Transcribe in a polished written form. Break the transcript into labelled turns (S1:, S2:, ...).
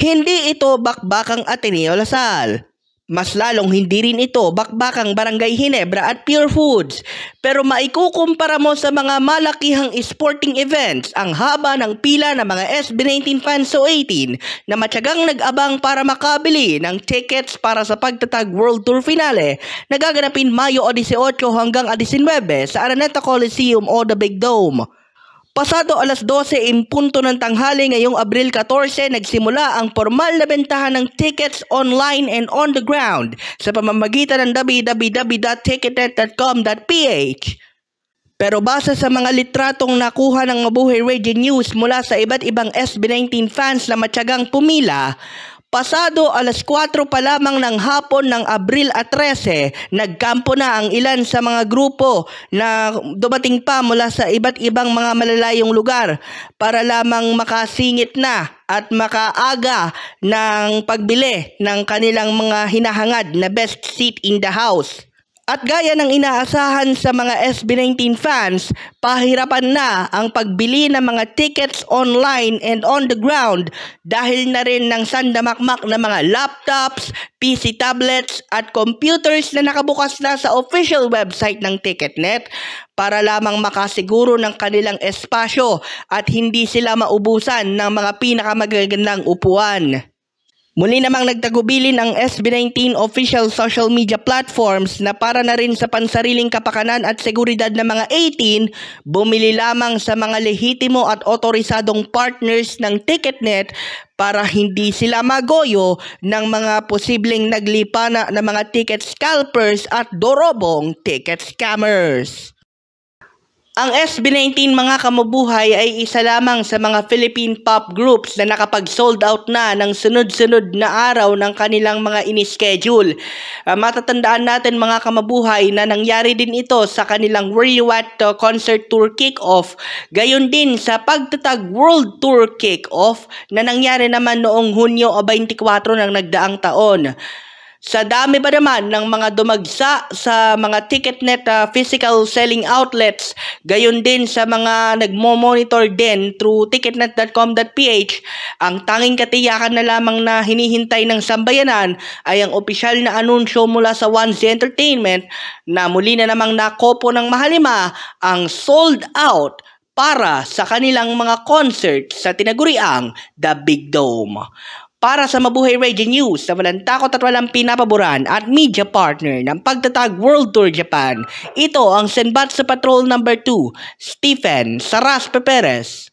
S1: Hindi ito bakbakang Ateneo Lasal. Mas lalong hindi rin ito bakbakang Barangay Ginebra at Pure Foods. Pero maikukumpara mo sa mga malakihang sporting events ang haba ng pila ng mga SB19 fans o 18 na matyagang nag-abang para makabili ng tickets para sa pagtatag World Tour Finale na gaganapin Mayo 18 hanggang 19 sa Araneta Coliseum o The Big Dome. Pasado alas 12 ng tanghali ngayong Abril 14, nagsimula ang formal na bentahan ng tickets online and on the ground sa pamamagitan ng www.ticketnet.com.ph. Pero base sa mga litratong nakuha ng Mabuhay Radio News mula sa iba't ibang SB19 fans na matyagang pumila, pasado alas 4 pa lamang ng hapon ng Abril 13, nagkampo na ang ilan sa mga grupo na dumating pa mula sa iba't ibang mga malalayong lugar para lamang makasingit na at makaaga ng pagbili ng kanilang mga hinahangad na best seat in the house. At gaya ng inaasahan sa mga SB19 fans, pahirapan na ang pagbili ng mga tickets online and on the ground dahil na rin ng sandamakmak na mga laptops, PC tablets at computers na nakabukas na sa official website ng Ticketnet para lamang makasiguro ng kanilang espasyo at hindi sila maubusan ng mga pinakamagagandang upuan. Muli namang nagtagubilin ang SB19 official social media platforms na para na rin sa pansariling kapakanan at seguridad ng mga 18, bumili lamang sa mga lehitimo at otorisadong partners ng Ticketnet para hindi sila magoyo ng mga posibleng naglipana ng mga ticket scalpers at dorobong ticket scammers. Ang SB19 mga kamubuhay ay isa lamang sa mga Philippine pop groups na nakapag-sold out na ng sunod-sunod na araw ng kanilang mga inischedule. Matatandaan natin mga kamabuhay na nangyari din ito sa kanilang Where You At concert tour kick-off. Gayon din sa pagtatag World Tour kick-off na nangyari naman noong Hunyo 24 ng nagdaang taon. Sa dami ba naman ng mga dumagsa sa mga Ticketnet physical selling outlets, gayon din sa mga nagmo-monitor din through ticketnet.com.ph, ang tanging katiyakan na lamang na hinihintay ng sambayanan ay ang opisyal na anunsyo mula sa One's Entertainment na muli na namang nakopo ng mahalima ang sold out para sa kanilang mga concert sa tinaguriang The Big Dome. Para sa Mabuhay Radio News na walang takot at walang pinapaboran at media partner ng pagtatag World Tour Japan, ito ang Senbatsa Patrol No. 2, Stephen Saraspe Perez.